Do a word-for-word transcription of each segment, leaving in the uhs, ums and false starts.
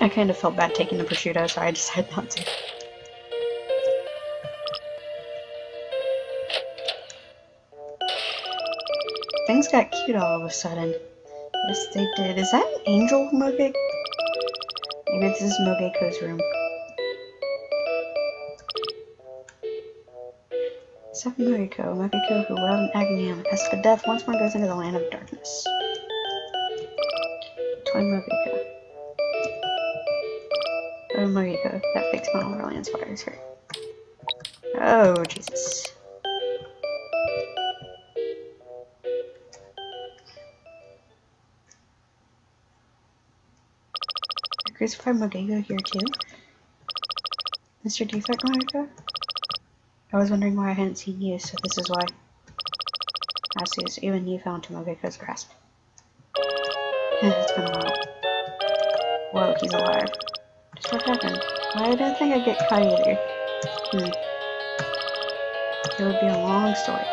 I kind of felt bad taking the prosciutto, so I decided not to. Things got cute all of a sudden. Yes, they did. Is that an angel, Mogeko? Maybe this is Mogeko's room. Seven Mogeko. Mogeko, who wailed in agony on the cusp of death, once more goes into the land of darkness. Twin Mogeko. Oh, Mogeko. That fake smile really inspires her. Oh, Jesus. Crucified Mogeko here too? Mister Defect Mogeko? I was wondering why I hadn't seen you, so this is why. I see, so even you fell into Mogeko's grasp. It's been a while. Whoa, he's alive. Just what happened? I didn't think I'd get caught either. Hmm. It would be a long story.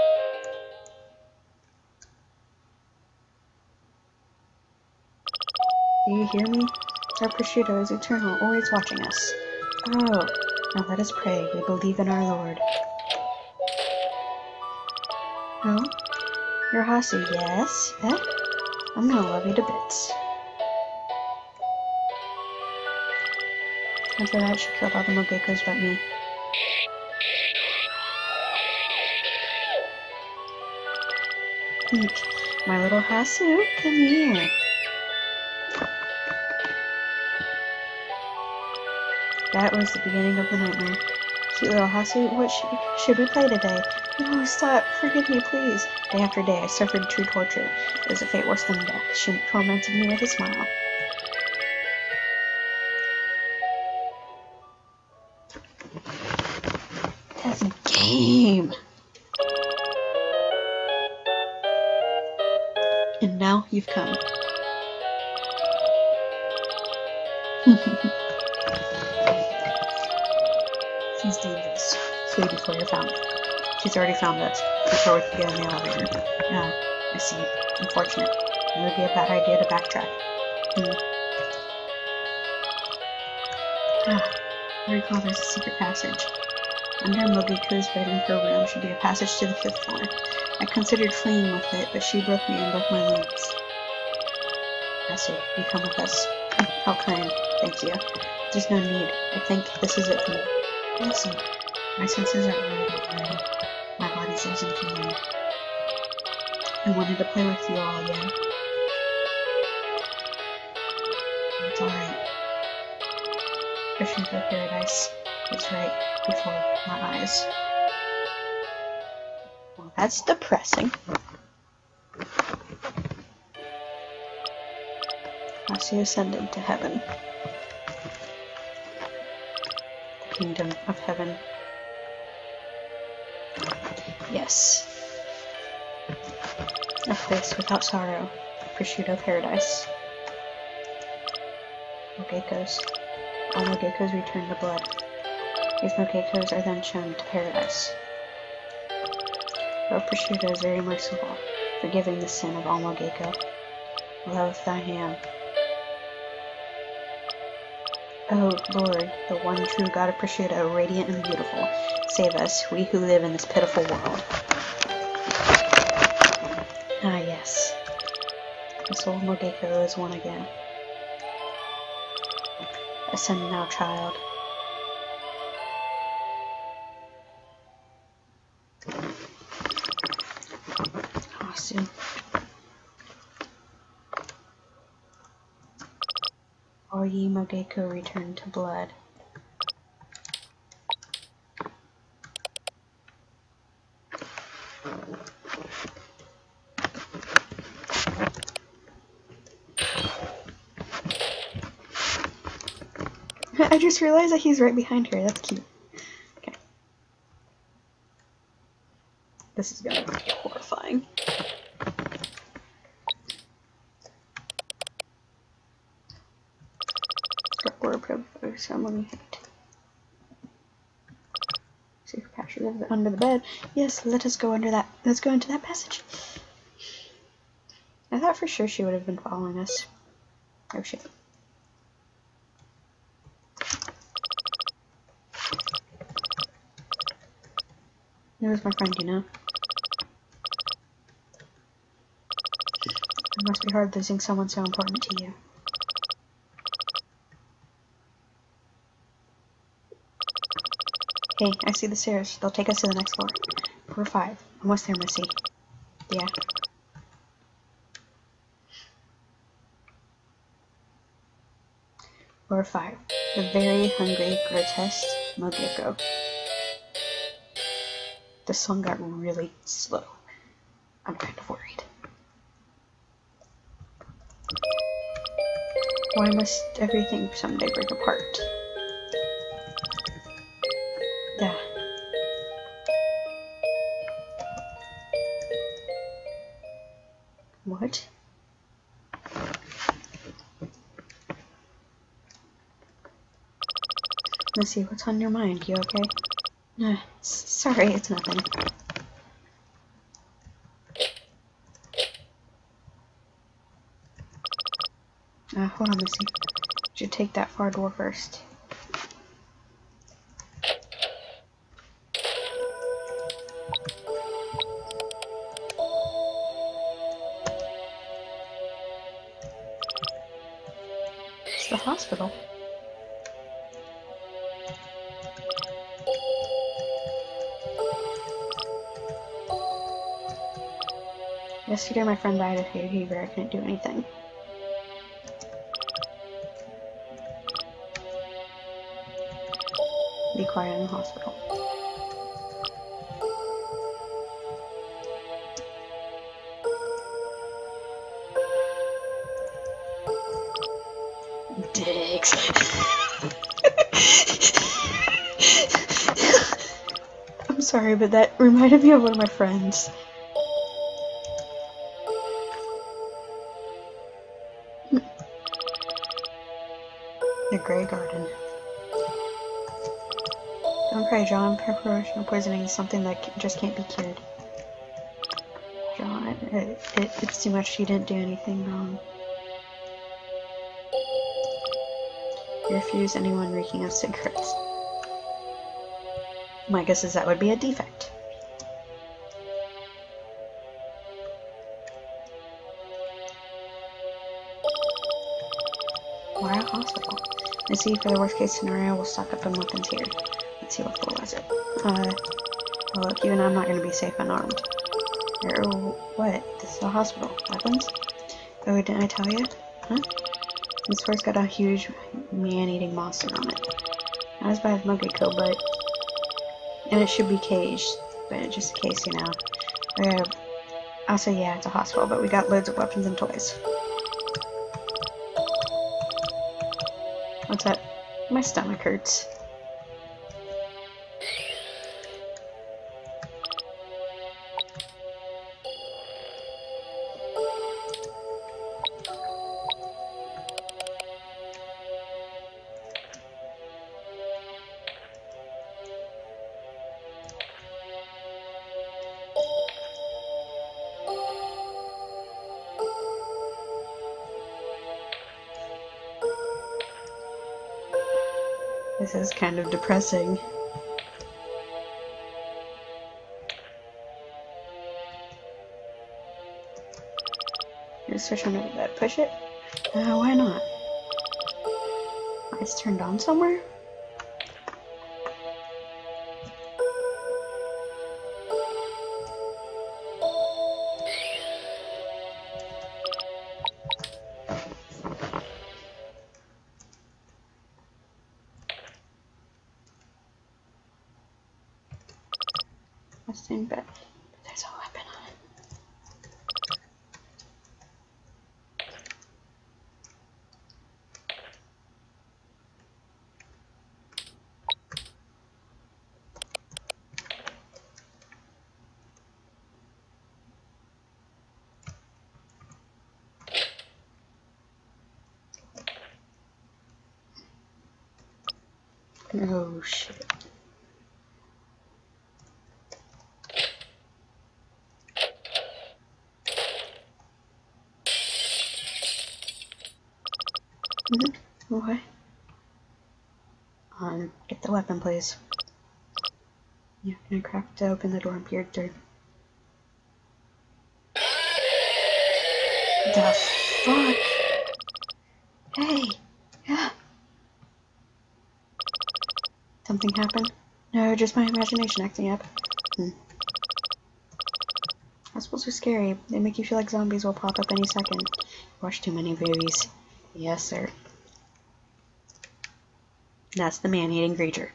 Do you hear me? Our prosciutto is eternal, always watching us. Oh, now let us pray. We believe in our Lord. Oh? You're Hasu, yes? Eh? I'm gonna love you to bits. After that, she killed all the Mogekos but me. My little Hasu, come here. That was the beginning of the nightmare. Cute little Hasu, what sh should we play today? No, stop. Forgive me, please. Day after day, I suffered true torture. It was a fate worse than death. She tormented me with a smile. That's a game. And now you've come. She's dangerous. Flee before you're found. She's already found us before we can get in the elevator. Yeah, I see. Unfortunate. It would be a bad idea to backtrack. Hmm. Ah, I recall there's a secret passage. Under Mogeko's bed in her room should be a passage to the fifth floor. I considered fleeing with it, but she broke me and broke my legs. I see. You come with us. How kind. Thank you. There's no need. I think this is it for me. Listen. My senses are already. My body's losing feeling. I wanted to play with you all again. It's alright. Prosciutto paradise is right before my eyes. Well, that's depressing. Hasu ascended to heaven. The kingdom of heaven. Yes. A place without sorrow. Prosciutto paradise. Mogekos. All Mogekos return to blood. These Mogekos are then shown to paradise. Lord Prosciutto is very merciful, forgiving the sin of all Mogeko. Love thy hand. O Lord, the one true God of Prosciutto, radiant and beautiful, save us, we who live in this pitiful world. Ah, yes. The soul of Mogeko is one again. Ascend now, child. Hasu. All ye Mogeko return to blood. I just realized that he's right behind her. That's cute. Okay. This is gonna be horrifying. Ceremony hit. Secret passage under the bed. Yes, let us go under that. Let's go into that passage. I thought for sure she would have been following us. Oh shit. He was my friend, you know? It must be hard losing someone so important to you. Hey, I see the stairs. They'll take us to the next floor. Floor five. Almost there, Missy. Yeah. Floor five. The very hungry, grotesque Mogeko. The song got really slow. I'm kind of worried. Why must everything someday break apart? Yeah. What? Missy, what's on your mind? You okay? Uh, sorry, it's nothing. Uh, hold on, Missy. You should take that far door first. It's the hospital. Yesterday my friend died of hay fever. I couldn't do anything. Be quiet in the hospital. Dicks. I'm sorry, but that reminded me of one of my friends. The Grey Garden. Don't cry, John. Preparation poisoning is something that just can't be cured. John, it, it, it's too much. You didn't do anything wrong. You refuse anyone reeking of cigarettes. My guess is that would be a defect. Why a hospital? Let's see, for the worst case scenario, we'll stock up on weapons here. Let's see, what floor was it? Uh, well, look, you and I'm not going to be safe unarmed. Or, what? This is a hospital. Weapons? Oh, didn't I tell you? Huh? This floor's got a huge man-eating monster on it. Not as bad as Mogeko, but... And it should be caged, but just in case, you know. Uh, also, yeah, it's a hospital, but we got loads of weapons and toys. What's that? My stomach hurts. This is kind of depressing. Just switch under the bed. Push it? Uh, why not? It's turned on somewhere? What's in bed? There's a weapon on it. Oh shit. Mm-hmm. What? Um, get the weapon, please. Yeah, and I cracked open the door and peered through. The fuck? Hey! Yeah! Something happened? No, just my imagination acting up. Hmm. Hospitals are scary. They make you feel like zombies will pop up any second. Watch too many movies. Yes, sir. That's the man-eating creature.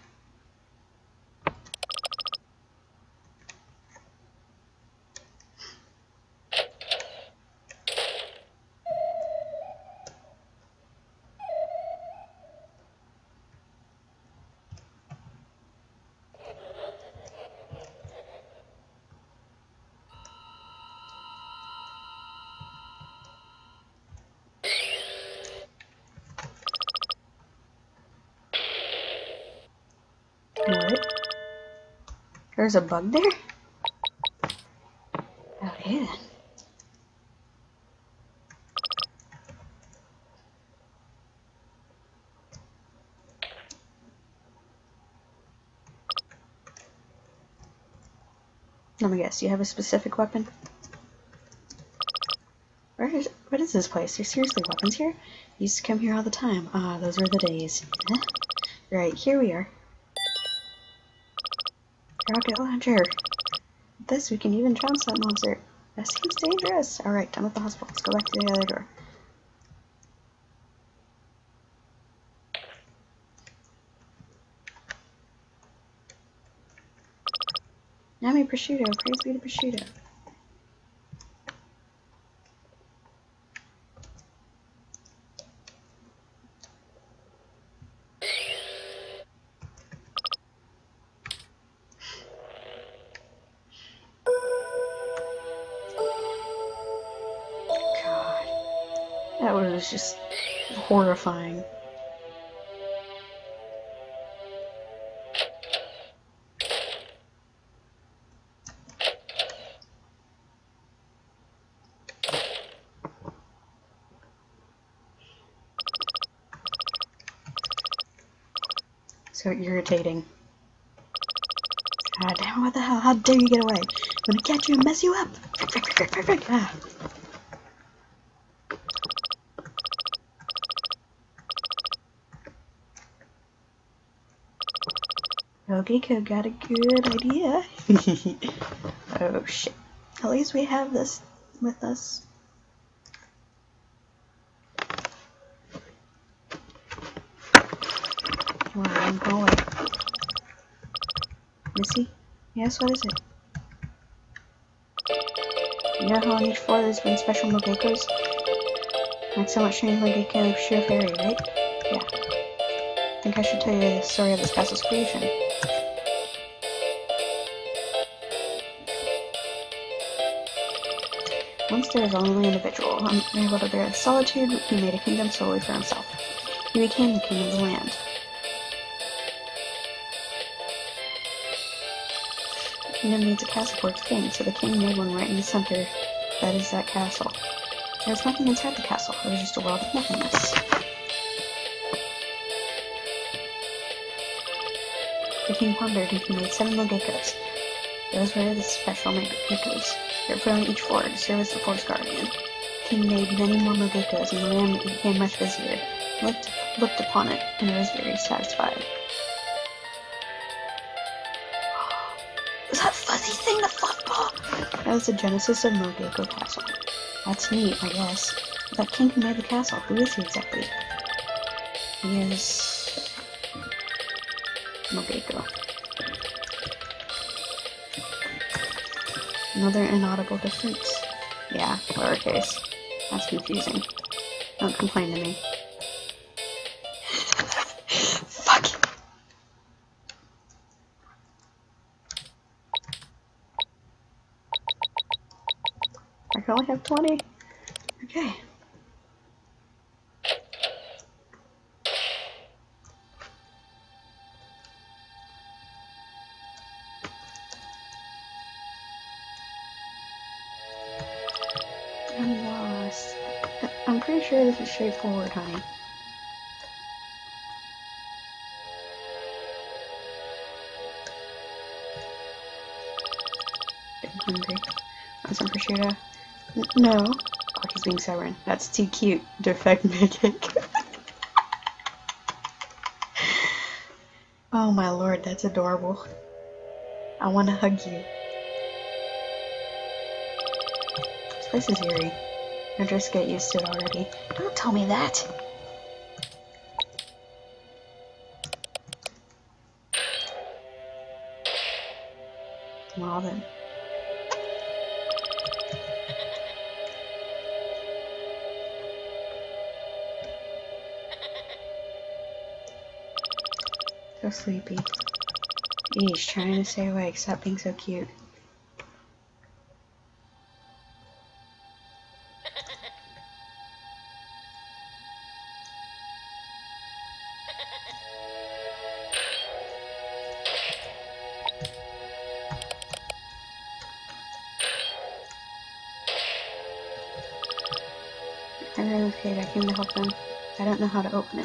What? There's a bug there? Okay then. Let me guess, do you have a specific weapon? Where is, what is this place? There's seriously weapons here? You used to come here all the time. Ah, those were the days. Huh? Right, here we are. Rocket launcher. With this, we can even trounce that monster. That seems dangerous. Alright, done with the hospital. Let's go back to the other door. Yummy prosciutto. Praise be to prosciutto. God. That was just horrifying. So irritating. God damn, what the hell? How dare you get away? I'm gonna catch you and mess you up! Ah. Mogeko got a good idea. Oh shit. At least we have this with us. Come on, I'm going. Missy? Yes, what is it? You know how on each floor there's been special Mogekos? Like so much training Mogeko and sheer fairy, right? Yeah. I think I should tell you the story of this castle's creation. Once there was a lonely individual, unable to bear the solitude, he made a kingdom solely for himself. He became the king of the land. The kingdom needs a castle for its king, so the king made one right in the center. That is that castle. There was nothing inside the castle, it was just a world of nothingness. The king pondered and he made seven Mogekos. Those were the special Mogekos. They were put on each floor to serve as the forest guardian. The king made many more Mogekos, and the land became much busier. He looked, looked upon it, and was very satisfied. Was that fuzzy thing the fluffball? That was the genesis of Mogeko Castle. That's neat, I guess. But that king who made the castle, who is he exactly? He is... Mogeko. Another inaudible difference? Yeah, lowercase. That's confusing. Don't complain to me. Fuck! I can only have twenty. Okay. I'm lost. I'm pretty sure this is straightforward, honey. hungry. Want some prosciutto? N no. Oh, he's being stubborn. That's too cute. Defect pancake. Oh my lord, that's adorable. I want to hug you. This place is eerie. I just get used to it already. Don't tell me that. Well then. So sleepy. Eesh, trying to stay awake. Stop being so cute. I ran this cage. I came to help them. I don't know how to open it.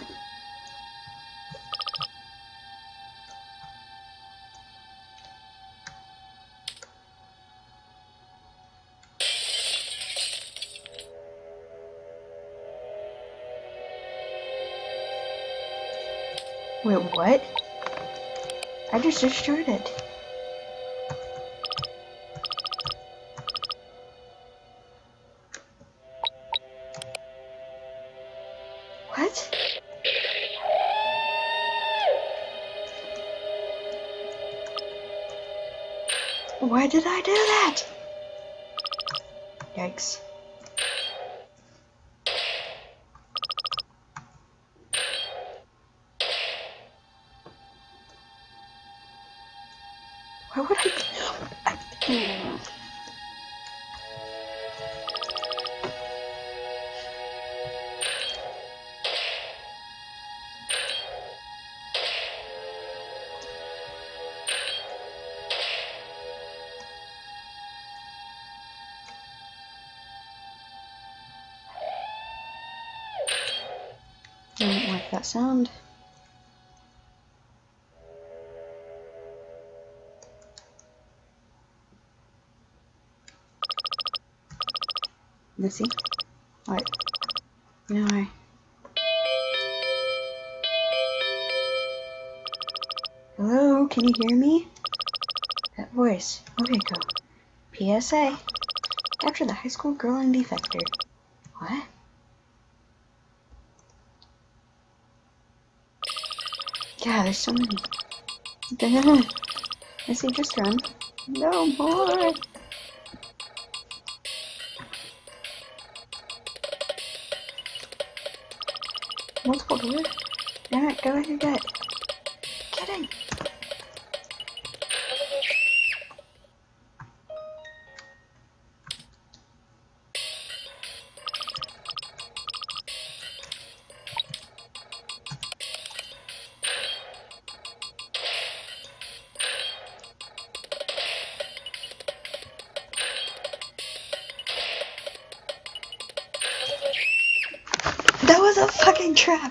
Wait, what? I just destroyed it. What? Why did I do that? Yikes. Why would I? I mm. I don't like that sound. Missy? What? No, I... Hello, can you hear me? That voice. Mogeko. P S A. Capture the high school girl and defector. What? Yeah, there's so many. Missy, just run. No more! Multiple doors? Damn it, go with your gut. Kidding! That was a fucking trap!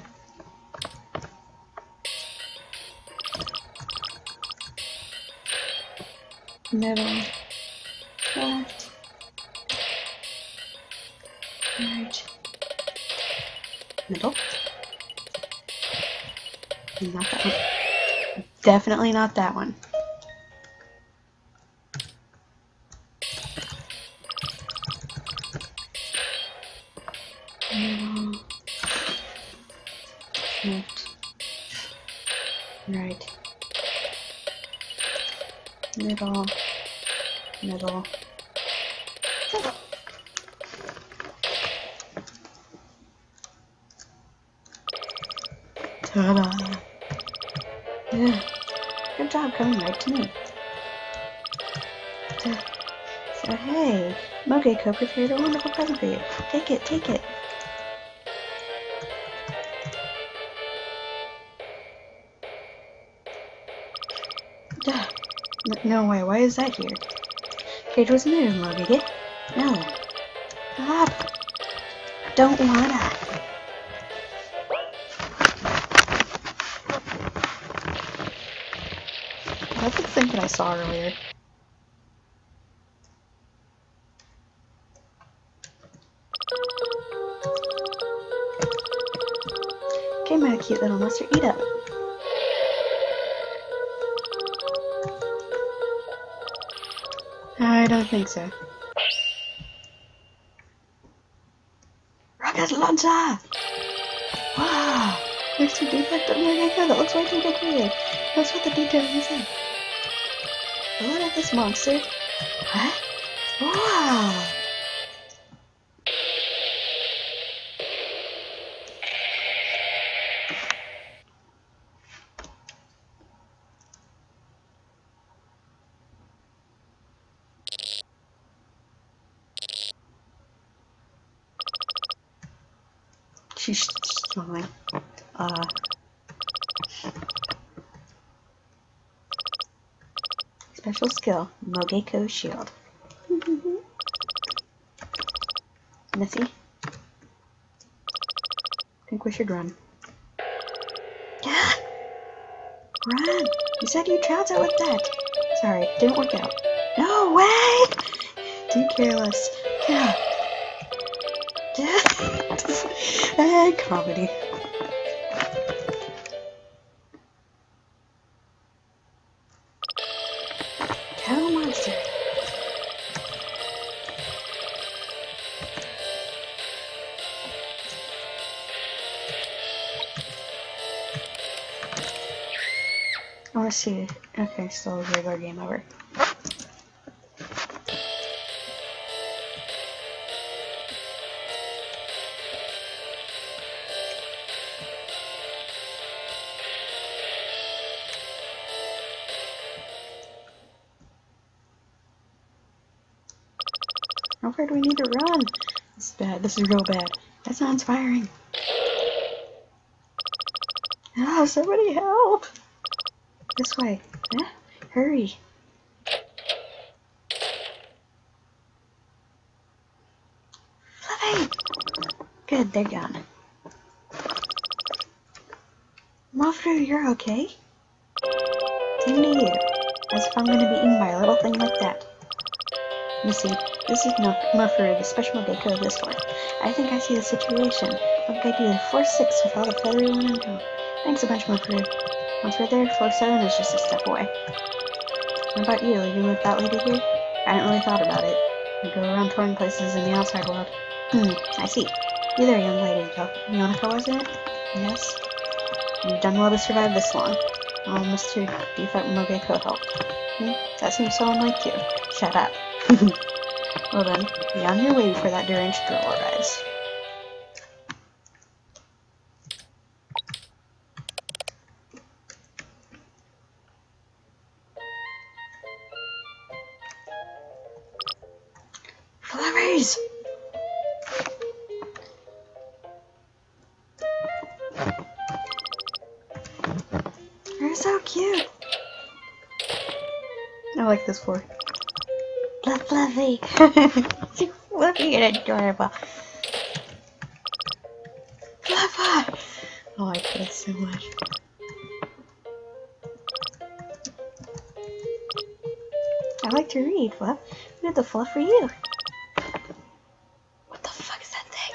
Middle. Left. Right. Middle. Not that one. Definitely not that one. Middle. Left. Right. Middle. Middle. Ta-da! Yeah. Good job coming right to me. So, so hey, Mogeko prepared a wonderful present for you. Take it, take it. Duh. No way, why is that here? Cage was new, Mogeko. No. Stop. Don't wanna. That's the thing that I saw earlier. Okay, my cute little monster, eat up. I don't think so. Rocket launcher! Wow! There's two defect of Mogeko that looks way too decorated. That's what the detail is in. Look at this monster. What? Wow! She's smiling. Uh. Special skill, Mogeko Shield. Missy? Think we should run. Yeah! Run! You said you'd trounce out with that. Sorry, didn't work out. No way! Too careless. Yeah. And comedy. Cow monster. I want to see it. Okay, still a regular game over. How far do we need to run? This is bad. This is real bad. That's not inspiring. Oh, somebody help! This way. Eh? Hurry. Fluffy! Good, they're gone. Mofru, you're okay? Same to you. As if I'm gonna be eaten by a little thing like that. Missy, this is Mofru, the special Mogeko of this fort. I think I see the situation. I'll guide you to floor six with all the feathery one and two. Thanks a bunch, Mofru. Once we're there, floor seven is just a step away. What about you? Are you with that lady here? I hadn't really thought about it. I go around touring places in the outside world. Hmm, I see. You there, young lady. Yonaka, wasn't it? Yes. You've done well to survive this long. Oh, Mister Defect Mogeko helped. Hmm, that seems so unlike you. Shut up. Well then, be on your way before that deranged girl arrives. Flowers! You're so cute! I like this floor. Fluff, Fluffy! So fluffy and adorable. Fluffa! Oh, I like this so much. I like to read, Fluff. We have the fluff for you. What the fuck is that thing?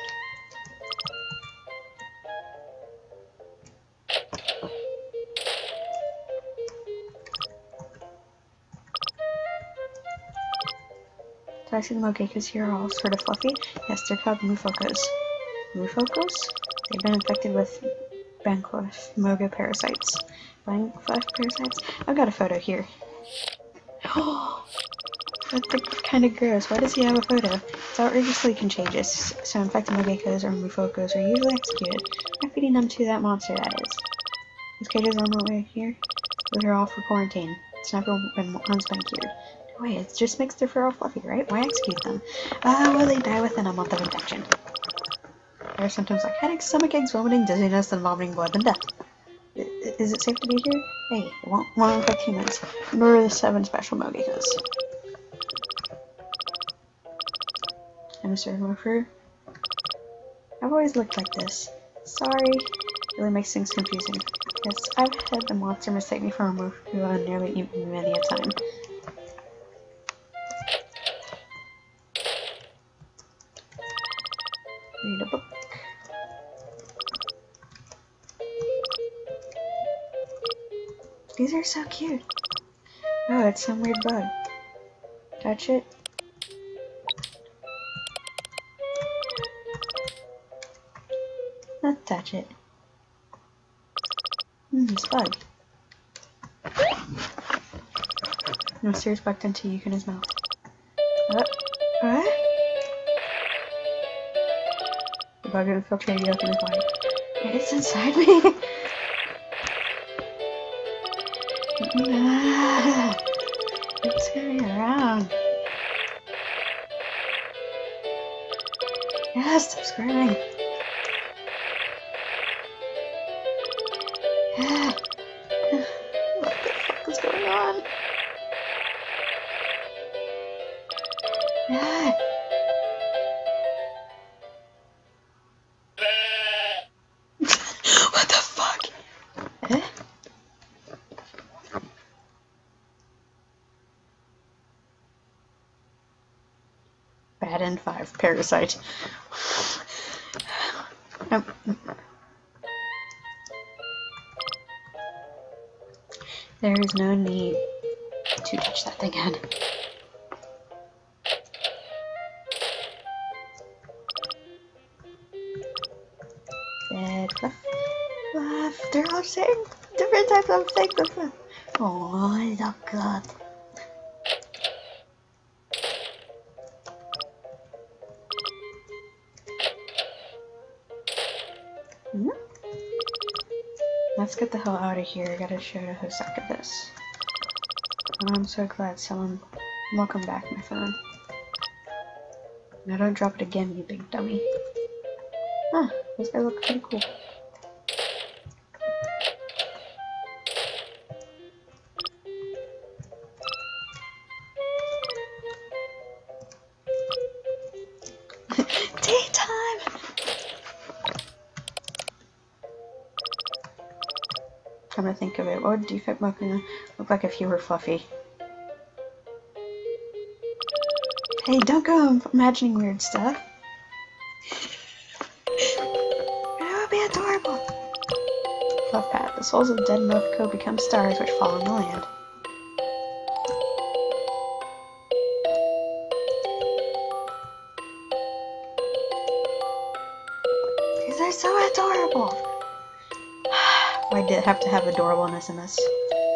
So I see the Mogekos here are all sort of fluffy. Yes, they're called Mufokos. Mufokos? They've been infected with Bancroft Moga parasites. Bancroft parasites? I've got a photo here. Oh, that's kind of gross. Why does he have a photo? It's outrageously contagious, so infected Mogekos or Mufokos are usually executed. I'm feeding them to that monster, that is. These cages on the way here, those are all for quarantine. It's never been once been cured. Wait, it just makes their fur all fluffy, right? Why execute them? Ah, uh, well, they die within a month of infection. There are symptoms like headache, stomach aches, vomiting, dizziness, and vomiting blood, and death. Is it safe to be here? Hey, it won't, won't infect humans, nor the seven special Mogekos. I'm a servant for. I've always looked like this. Sorry. Really makes things confusing. Yes, I've had the monster mistake me for a move who uh, nearly eat me many a time. Read a book. These are so cute. Oh, it's some weird bug. Touch it. Let's touch it. Hmm, it's bug. No, serious bug into Yuk in his mouth. What? What? The bug infiltrated Yuk in his body. It is inside me! Ah, it's getting around. Yes, stop screaming. Ah. What the fuck is going on? Ah. What the fuck? Eh? Bad end five, parasite. um, there is no need to touch that thing again. Dead fluff. Fluff. They're all saying different types of things. Fluff. Oh, look good. Hmm? Let's get the hell out of here. I gotta show the Hosaka this. Oh, I'm so glad someone... Welcome back, my phone. Now don't drop it again, you big dummy. Huh, this guy looks pretty cool. Daytime! Come to think of it, what would defect Mogeko look like if you were fluffy? Hey, don't go imagining weird stuff. It would be adorable. Fluff Pat. The souls of dead Mogeko become stars which fall on the land. These are so adorable. Why did it have to have adorableness in this?